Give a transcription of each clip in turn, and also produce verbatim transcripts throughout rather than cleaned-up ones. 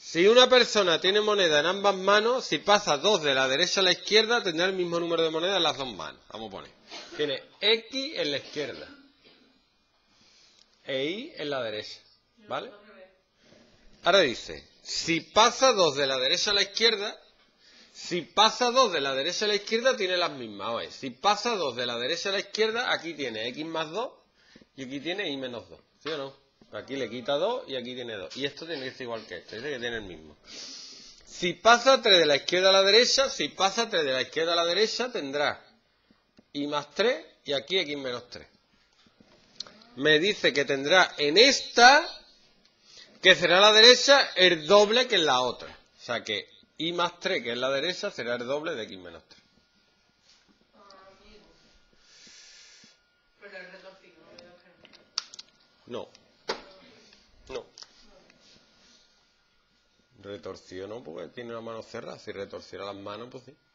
Si una persona tiene moneda en ambas manos, si pasa dos de la derecha a la izquierda, tendrá el mismo número de monedas en las dos manos. Vamos a poner. Tiene X en la izquierda e Y en la derecha. ¿Vale? Ahora dice, si pasa dos de la derecha a la izquierda, si pasa dos de la derecha a la izquierda, tiene las mismas. A ver, si pasa dos de la derecha a la izquierda, aquí tiene X más dos y aquí tiene Y menos dos. ¿Sí o no? Aquí le quita dos y aquí tiene dos. Y esto tiene que ser igual que esto. Dice que tiene el mismo. Si pasa tres de la izquierda a la derecha, si pasa tres de la izquierda a la derecha, tendrá Y más tres y aquí X menos tres. Me dice que tendrá en esta, que será la derecha, el doble que en la otra. O sea que Y más tres, que es la derecha, será el doble de X menos tres. Pero el retorcido, No. No. Retorcido no, porque tiene una mano cerrada. Si retorciera las manos, pues sí.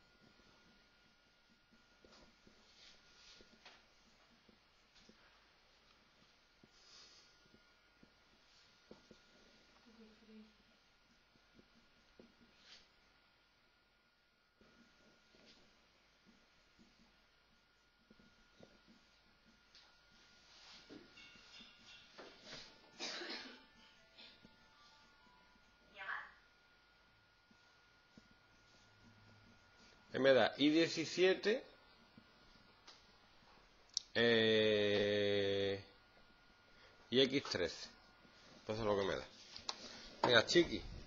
Que me da Y diecisiete eh, y X trece. Eso es lo que me da. Venga, chiqui.